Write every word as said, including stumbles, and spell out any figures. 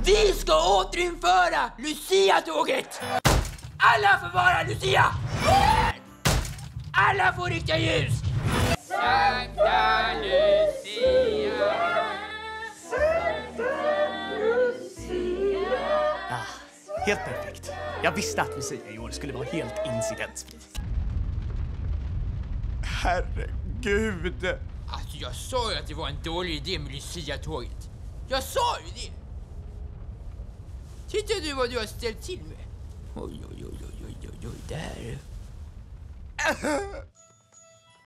Vi ska återinföra Lucia-tåget! Alla får vara Lucia! Alla får riktiga ljus! Sankta Lucia! Sankta Lucia! Ah, helt perfekt. Jag visste att Lucia i år skulle vara helt incidentfri. Herregud! Alltså jag sa ju att det var en dålig idé med Lucia-tåget. Jag sa ju det! Titta du vad du har ställt till med. Oj, oj, oj, oj, oj, oj, oj, där.